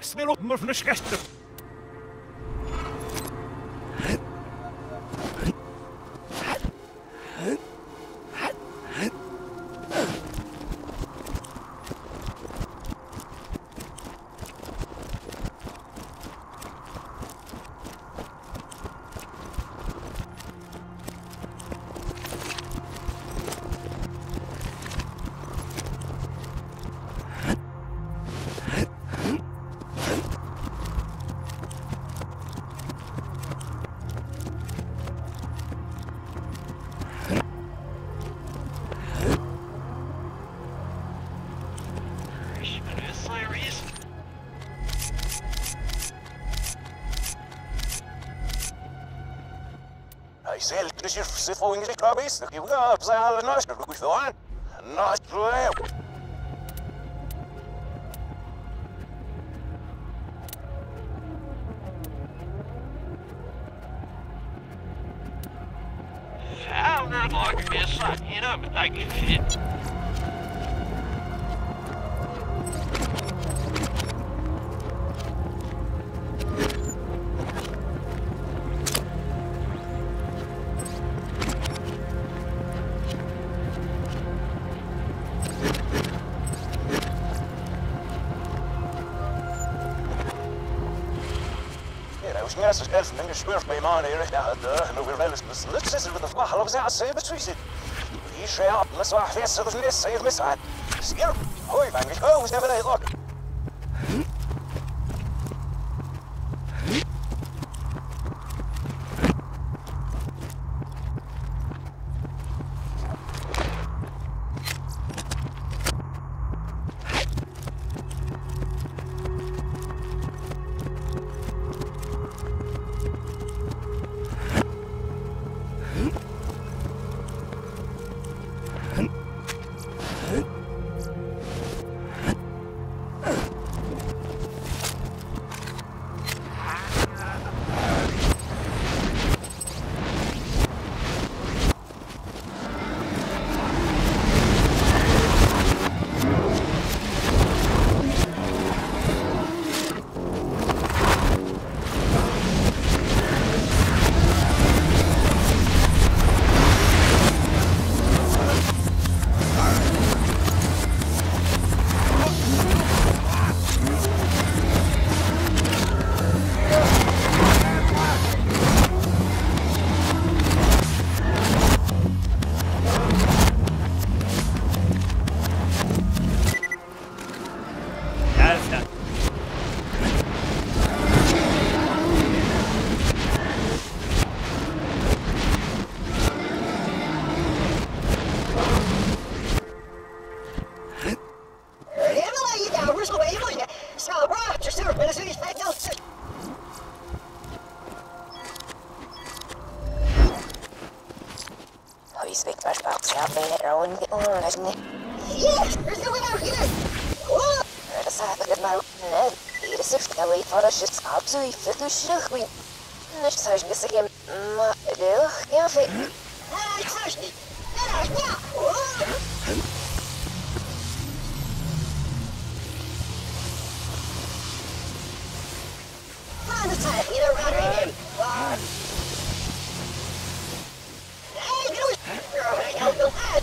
Smil op me van de schester. Selv dus je zit voor in de krabbies, dan geef ik op, zijn alle naast, dan doe ik veel aan. Naast probleem. Founder like this, you know, but I can fit. Yes, it's elf and spurs by man here. No, we're well, let's listen to the flash of that say, but we said, he shall up, let's walk fast, so there's this, say, miss that. Scare, hoy, bang, oh, was never look. Yes, there's no one out here. Er is eigenlijk maar net. Hier is het alleen voor als je het absoluut fit nu terug weet. Niet zo is het geen maar heel ja fit. Ik was niet. Ja. Find the time, either around or him. Hey, get away! Help the lad!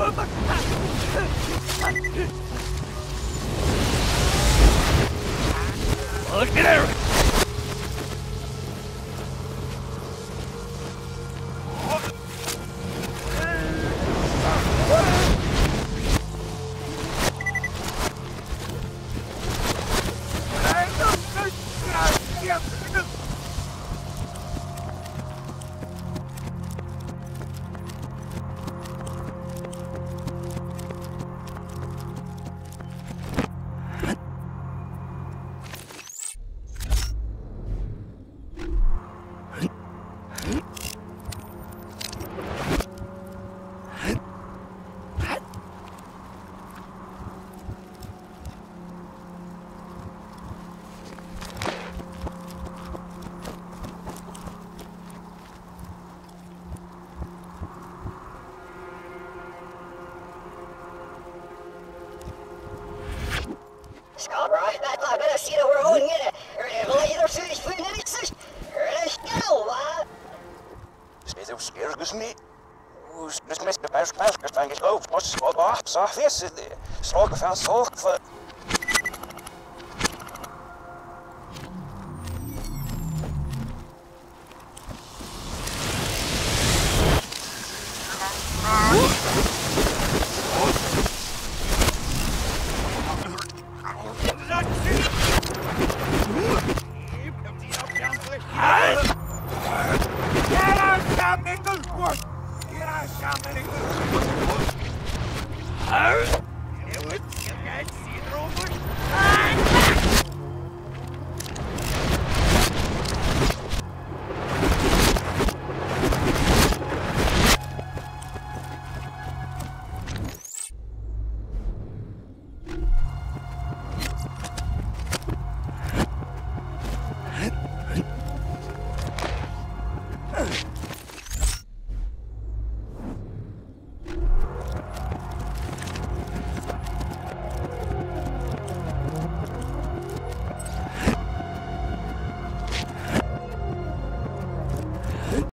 Look at her! Right, that's I better see that we're holding it. Later, so it's for the next. Let's go, man. Spit out scared, isn't it? Who's just missed the best thing is over. What's what off? So face it. Stroke found soak for. Get